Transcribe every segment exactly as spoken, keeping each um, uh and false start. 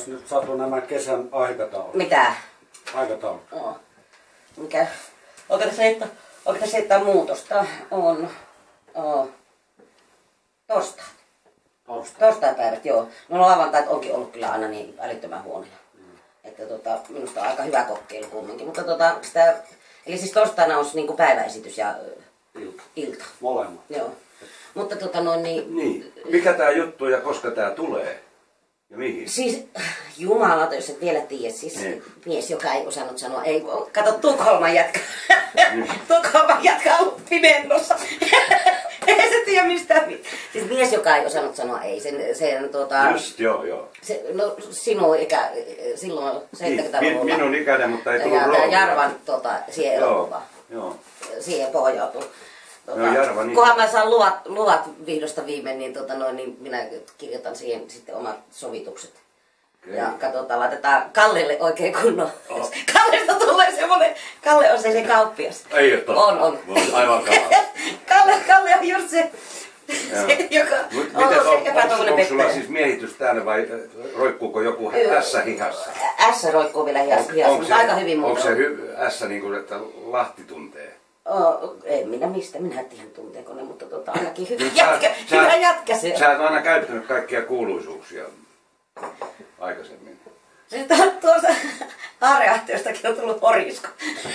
Oletko nyt saatu nämä kesän aikataulut? Mitä? Aikataulut. Oo. Mikä? Onko tässä että, onko tässä että muutosta? On. Oo. Torstai. Torstai. Torstaipäivät, joo. No lauantait onkin ollut kyllä aina niin älyttömän huonoja. Mm. Että tota, minusta on aika hyvä kokeilu kumminkin. Mutta tota, sitä, eli siis torstaina on niin kuin päiväesitys ja Ilta. ilta. Molemmat. Joo. Mutta tota noin niin... Niin. Mikä tää juttu ja koska tää tulee? Ja mihin? Siis, jumalata, jos et vielä tiedä, siis niin. Mies, joka ei osannut sanoa, ei, kato Tukholman jätkä, niin. Tukholman jätkä on ollut pimennossa, ei se tiedä mistä, siis mies, joka ei osannut sanoa ei, sen, sen tuota... Just, joo, joo. Se, no sinun ikä, silloin seitsemänkymmentäluvulla. Min, minun ikäinen, mutta ei tullut ja, roolia. Ja Jarvan tota, siihen elokuva, joo. siihen pohjautuu. Tota, no, Jarva, niin. Kunhan mä saan luvat, luvat vihdosta viimein, niin, tota, noin, niin minä kirjoitan siihen sitten omat sovitukset. Okay. Ja katsotaan, laitetaan Kallelle oikein kunnon. Oh. Kallesta tulee semmonen, Kalle on se, se kauppias. Ei ole totta. On, on. Aivan kala. Kalle, Kalle on just se, se joka Mut, on, mites, se on, epätoivoinen onko sulla pettäjä. siis miehitys täällä vai roikkuuko joku ässä hihassa? Ässä roikkuu vielä hihassa, on, mutta aika hyvin muuta. Onko se hy, ässä niin kuin, että Lahti tuntee? Oh, en minä mistä, minä en tiedä tunteeko ne, mutta tota, ainakin hyvä Nyt jätkä, sä, hyvä sä, jätkä se. Sä et aina käyttänyt kaikkia kuuluisuuksia aikaisemmin. Sitten tuossa Aareahtiostakin on tullut horisko.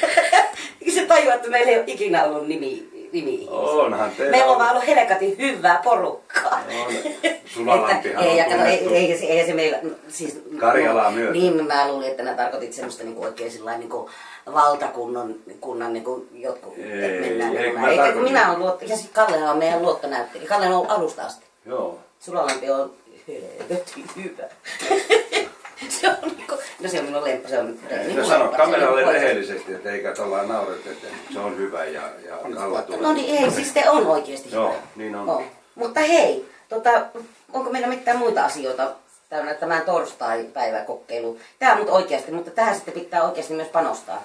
Se tajua, että meillä ei ole ikinä ollut nimi, nimi Onhan teillä. Meillä on vaan ollut helkatin hyvää porukkaa. On. Sulalampihan ei, on kato, ei, tunnettu. ei, ei, ei se meillä, siis... Karjalaa no, myöten. Niin, mä luulin, että nämä tarkoitit semmoista niinku oikein sillain niinku valtakunnan kunnan niinku jotkut, Ei, että mennään. ei, Eikä mä kun tarkoitin. minä olen luottu, ja siis Kallehan on meidän luottonäyttelijä. Kalle on ollut alusta asti. Joo. Sulalampi on helvetin hyvä. Se on niinku, no se on minun lemppa, se on... No sano kameralle rehellisesti, että eikä tuolla nauret, että se on hyvä ja, ja Kalla tulee. No niin ei, siis se on oikeasti Joo, hyvä. niin on. on. Mutta hei, tota, onko meillä mitään muita asioita tämmöinen tämän torstai-päiväkokeilu? Tämä on nyt oikeasti, mutta tähän sitten pitää oikeasti myös panostaa.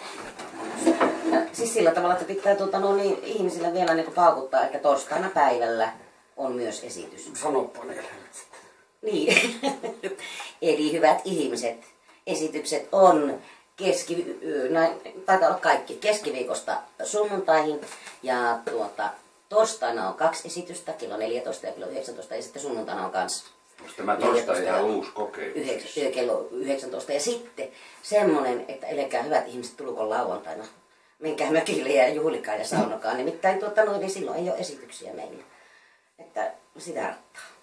Ja siis sillä tavalla, että pitää tuota, no niin, ihmisille vielä niin kuin paukuttaa, että torstaina päivällä on myös esitys. Sanoppa niille. Niin. Eli hyvät ihmiset, esitykset on keski, näin, taitaa olla kaikki, keskiviikosta sunnuntaihin ja tuota, torstaina on kaksi esitystä, kello neljätoista ja kello yhdeksäntoista ja sitten sunnuntaina on kanssa. Onko tämä torstai ihan uusi kokeilu? Yhdeksän, kello yhdeksäntoista ja sitten semmonen, että eläkää hyvät ihmiset, tulkoon lauantaina. Menkää mökille ja juhlikaa ja saunokaa, nimittäin tuota, noin, niin silloin ei ole esityksiä meillä. Että sitä rattaa.